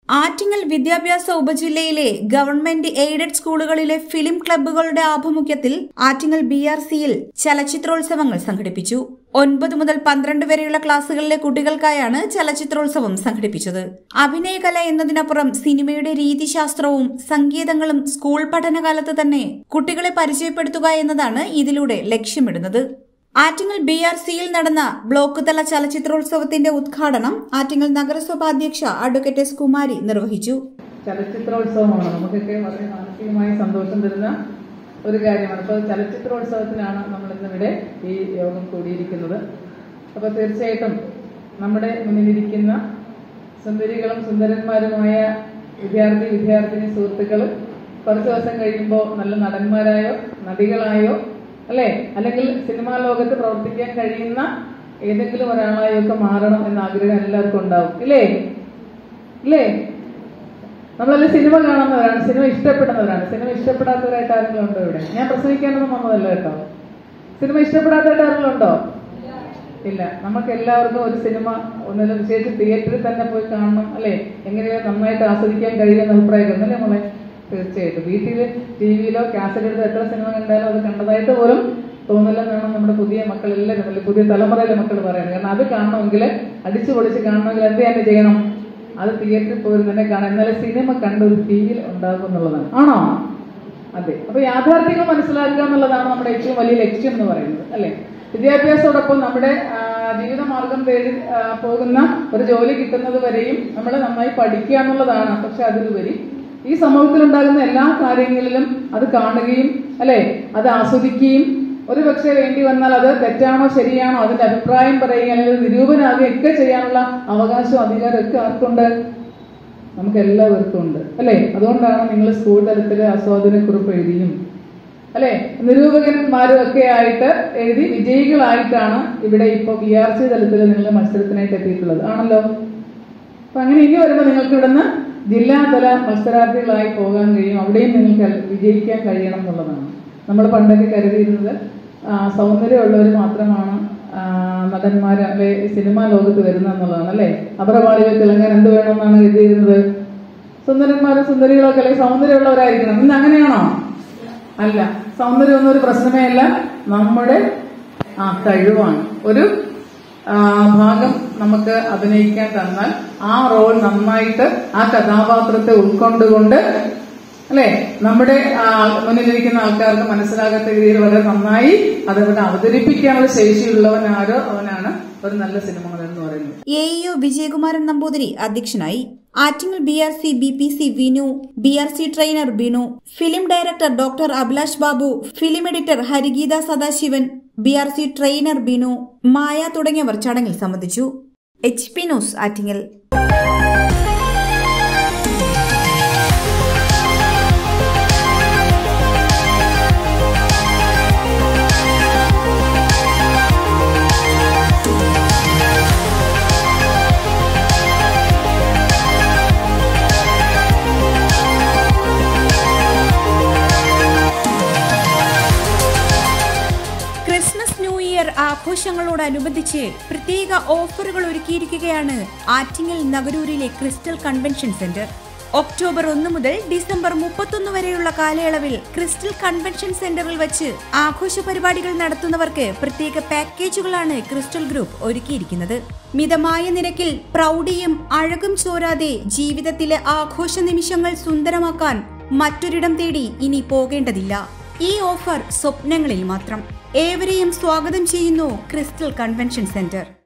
ആറ്റിങ്ങൽ വിദ്യാഭ്യാസ ഉപജില്ലയിലെ government aided സ്കൂളുകളിലെ ഫിലിം ക്ലബ്ബുകളുടെ ആഭിമുഖ്യത്തിൽ ആറ്റിങ്ങൽ BRCയിൽ ചലച്ചിത്രോത്സവങ്ങൾ സംഘടിപ്പിച്ചു. 9 മുതൽ 12 വരെയുള്ള ക്ലാസുകളിലെ കുട്ടികൾക്കായാണ് ചലച്ചിത്രോത്സവം സംഘടിപ്പിച്ചത്. അഭിനയകല എന്നതിനപ്പുറം സിനിമയുടെ രീതിശാസ്ത്രവും സംഗീതങ്ങളും സ്കൂൾ പഠനകാലത്ത് തന്നെ കുട്ടികളെ പരിചയപ്പെടുത്തുക എന്നതാണ് ഇതിലൂടെ ലക്ഷ്യമിടുന്നത്. ആറ്റിങ്ങൽ BRCയിൽ നടന്ന ബ്ലോക്ക് തല ചലച്ചിത്രോത്സവത്തിന്റെ ഉദ്ഘാടനം ആറ്റിങ്ങൽ നഗരസഭ അധ്യക്ഷ അഡ്വക്കേറ്റ് എസ് കുമാരി നിർവഹിച്ചു. ചലച്ചിത്രോത്സവമാണ് നമുക്കൊക്കെ വളരെ മാനസികമായി സന്തോഷം തരുന്ന ഒരു കാര്യമാണ്. അപ്പോൾ ചലച്ചിത്രോത്സവത്തിനാണ് നമ്മൾ ഇന്നിവിടെ ഈ യോഗം കൂടിയിരിക്കുന്നത്. അപ്പോൾ തീർച്ചയായിട്ടും നമ്മുടെ മുന്നിലിരിക്കുന്ന സുന്ദരികളും സുന്ദരന്മാരുമായ വിദ്യാർത്ഥിനി സുഹൃത്തുക്കൾ കുറച്ച് ദിവസം കഴിയുമ്പോൾ നല്ല നടന്മാരായോ നടികളായോ അല്ലേ, അല്ലെങ്കിൽ സിനിമാ ലോകത്ത് പ്രവർത്തിക്കാൻ കഴിയുന്ന ഏതെങ്കിലും ഒരാളായൊക്കെ മാറണം എന്ന ആഗ്രഹം എല്ലാവർക്കും ഉണ്ടാവും. ഇല്ലേ? നമ്മളെല്ലാം സിനിമ കാണുന്നവരാണ്, സിനിമ ഇഷ്ടപ്പെടുന്നവരാണ്. സിനിമ ഇഷ്ടപ്പെടാത്തവരായിട്ട് ആരെങ്കിലും ഉണ്ടോ ഇവിടെ? ഞാൻ പ്രസംഗിക്കാനൊന്നും വന്നതല്ല കേട്ടോ. സിനിമ ഇഷ്ടപ്പെടാത്തവരായിട്ട് ആരെങ്കിലും ഉണ്ടോ? ഇല്ല. നമുക്ക് എല്ലാവർക്കും ഒരു സിനിമ ഒന്നിലും വിശേഷിച്ച് തിയേറ്ററിൽ തന്നെ പോയി കാണണം അല്ലെ, എങ്ങനെയോ നന്നായിട്ട് ആസ്വദിക്കാൻ കഴിയുന്ന അഭിപ്രായം അല്ലേ മോളെ? തീർച്ചയായിട്ടും വീട്ടിൽ TV-യിലോ കാസറ്റ് എടുത്ത് എത്ര സിനിമ കണ്ടാലും അത് കണ്ടതായിട്ട് പോലും തോന്നില്ലെന്നാണ് നമ്മുടെ പുതിയ മക്കളെല്ലാവരും അല്ലെ, പുതിയ തലമുറയിലെ മക്കൾ പറയുന്നത്. കാരണം അത് കാണണമെങ്കിൽ, അടിച്ചു പൊളിച്ച് കാണണമെങ്കിൽ എന്ത് തന്നെ ചെയ്യണം? അത് തിയേറ്ററിൽ പോയി തന്നെ കാണാം. എന്നാലും സിനിമ കണ്ട ഒരു ഫീൽ ഉണ്ടാകും എന്നുള്ളതാണ്. ആണോ? അതെ. അപ്പൊ യാഥാർത്ഥ്യങ്ങൾ മനസ്സിലാക്കുക എന്നുള്ളതാണ് നമ്മുടെ ഏറ്റവും വലിയ ലക്ഷ്യം എന്ന് പറയുന്നത് അല്ലെ. വിദ്യാഭ്യാസത്തോടൊപ്പം നമ്മുടെ ജീവിതമാർഗം തേടി പോകുന്ന ഒരു ജോലി കിട്ടുന്നത് വരെയും നമ്മൾ നന്നായി പഠിക്കുക എന്നുള്ളതാണ്. പക്ഷെ അതിലുപരി ഈ സമൂഹത്തിൽ ഉണ്ടാകുന്ന എല്ലാ കാര്യങ്ങളിലും അത് കാണുകയും അല്ലെ, അത് ആസ്വദിക്കുകയും ഒരു പക്ഷേ വേണ്ടി വന്നാൽ അത് തെറ്റാണോ ശരിയാണോ അതിന്റെ അഭിപ്രായം പറയുക അല്ലെങ്കിൽ നിരൂപനാകുകയൊക്കെ ചെയ്യാനുള്ള അവകാശവും അധികാരം ഒക്കെ ആർക്കുണ്ട്? നമുക്ക് എല്ലാവർക്കും ഉണ്ട് അല്ലെ. അതുകൊണ്ടാണ് നിങ്ങൾ സ്കൂൾ തലത്തിൽ ആസ്വാദനക്കുറിപ്പ് എഴുതിയും അല്ലെ നിരൂപകന്മാരും ഒക്കെ ആയിട്ട് എഴുതി വിജയികളായിട്ടാണ് ഇവിടെ ഇപ്പൊ BRC തലത്തിൽ നിങ്ങൾ മത്സരത്തിനായിട്ട് എത്തിയിട്ടുള്ളത് ആണല്ലോ. അപ്പൊ അങ്ങനെ ഇനി വരുമ്പോൾ നിങ്ങൾക്ക് ഇവിടുന്ന് ജില്ലാതല മത്സരാർത്ഥികളായി പോകാൻ കഴിയും. അവിടെയും നിങ്ങൾക്ക് വിജയിക്കാൻ കഴിയണം എന്നുള്ളതാണ്. നമ്മൾ പണ്ടൊക്കെ കരുതിയിരുന്നത് സൗന്ദര്യമുള്ളവർ മാത്രമാണ് നടന്മാർ അല്ലെ സിനിമാ ലോകത്ത് വരുന്ന എന്നുള്ളതാണ് അല്ലെ. അപരപാളികൾ തിളങ്ങാൻ എന്ത് വേണമെന്നാണ് കരുതിയിരുന്നത്? സുന്ദരന്മാരും സുന്ദരികളൊക്കെ അല്ലെ സൗന്ദര്യമുള്ളവരായിരിക്കണം. ഇന്ന് അങ്ങനെയാണോ? അല്ല. സൗന്ദര്യമൊന്നും ഒരു പ്രശ്നമേ അല്ല, നമ്മുടെ കഴിവാണ്. ഒരു ഭാഗം നമുക്ക് അഭിനയിക്കാൻ തന്നാൽ ആ റോൾ നന്നായിട്ട് ആ കഥാപാത്രത്തെ ഉൾക്കൊണ്ടുകൊണ്ട് അല്ലെ നമ്മുടെ മുന്നിലിരിക്കുന്ന ആൾക്കാർക്ക് മനസ്സിലാകാത്ത രീതിയിൽ വളരെ നന്നായി അതവിടെ അവതരിപ്പിക്കാനുള്ള ശേഷിയുള്ളവനാരോ അവനാണ് ഒരു നല്ല സിനിമ എന്ന് പറയുന്നത്. AEO വിജയകുമാരൻ നമ്പൂതിരി അധ്യക്ഷനായി. Attingal BRC BPC Vinu, BRC trainer Binu, film director doctor Abhilash Babu, film editor Harigeetha Sadasivan, BRC trainer Binu, Maya തുടങ്ങിയവർ ചടങ്ങിൽ സംബന്ധിച്ചു. HP news Attingal. ആഘോഷങ്ങളോടനുബന്ധിച്ച് പ്രത്യേക ഓഫറുകൾ ഒരുക്കിയിരിക്കുകയാണ് ആറ്റിങ്ങൽ നഗരൂരിലെ ക്രിസ്റ്റൽ കൺവെൻഷൻ സെന്റർ. ഒക്ടോബർ 1 മുതൽ ഡിസംബർ 31 വരെയുള്ള കാലയളവിൽ ക്രിസ്റ്റൽ കൺവെൻഷൻ സെന്ററിൽ വെച്ച് ആഘോഷ പരിപാടികൾ നടത്തുന്നവർക്ക് പ്രത്യേക പാക്കേജുകളാണ് ക്രിസ്റ്റൽ ഗ്രൂപ്പ് ഒരുക്കിയിരിക്കുന്നത്. മിതമായ നിരക്കിൽ പ്രൗഢിയും അഴകും ചോരാതെ ജീവിതത്തിലെ ആഘോഷ നിമിഷങ്ങൾ സുന്ദരമാക്കാൻ മറ്റൊരിടം തേടി ഇനി പോകേണ്ടതില്ല. ഈ ഓഫർ സ്വപ്നങ്ങളിൽ മാത്രം. ഏവരെയും സ്വാഗതം ചെയ്യുന്നു ക്രിസ്റ്റൽ കൺവെൻഷൻ സെന്റർ.